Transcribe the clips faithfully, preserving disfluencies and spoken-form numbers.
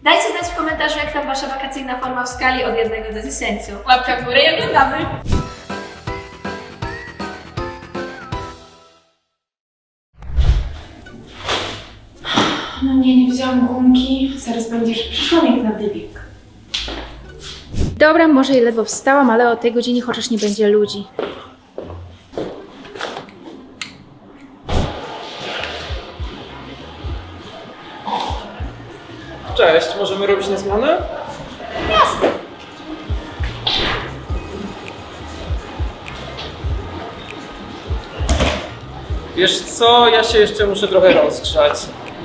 Dajcie znać w komentarzu, jak tam wasza wakacyjna forma w skali od jednego do dziesięciu. Łapka w górę i oglądamy! No nie, nie wzięłam gumki. Zaraz będziesz przyszłam jak na wybieg. Dobra, może i ledwo wstałam, ale o tej godzinie chociaż nie będzie ludzi. Cześć, możemy robić na zmianę? Jasne. Wiesz co, ja się jeszcze muszę trochę rozgrzać.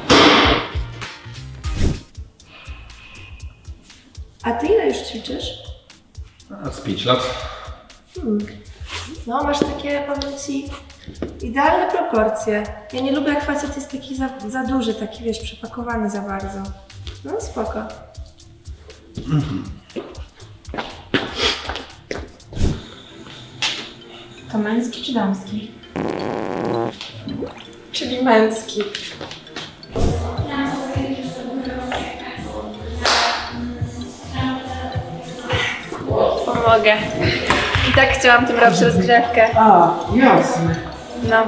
A ty ile już ćwiczysz? A z pięć lat. Hmm. No, masz takie, powiem ci, idealne proporcje. Ja nie lubię, jak facet jest taki za, za duży, taki, wiesz, przepakowany za bardzo. No, spoko. Mhm. To męski czy damski? Czyli męski. Pomogę. I tak chciałam tym robić rozgrzewkę. A, jasne. No.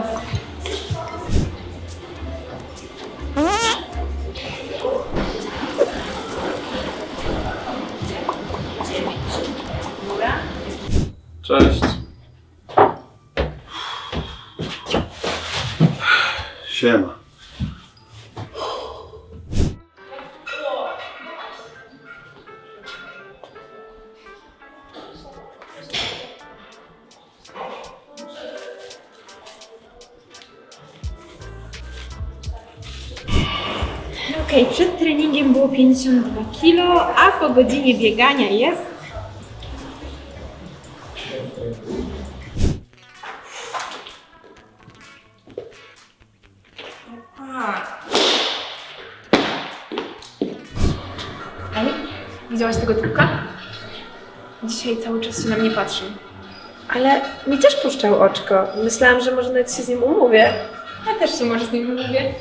Cześć. Siema. Okej, okay, przed treningiem było pięćdziesiąt dwa kilo, a po godzinie biegania jest... Ej, widziałaś tego typka? Dzisiaj cały czas się na mnie patrzy. Ale mi też puszczał oczko. Myślałam, że może nawet się z nim umówię. Ja też się może z nim umówię.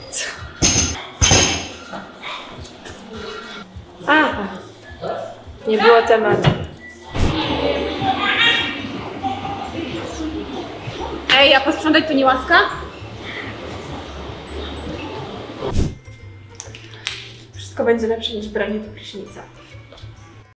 Aha. Nie było tematu. Ej, a posprzątać to nie łaska? Wszystko będzie lepsze niż branie do prysznica.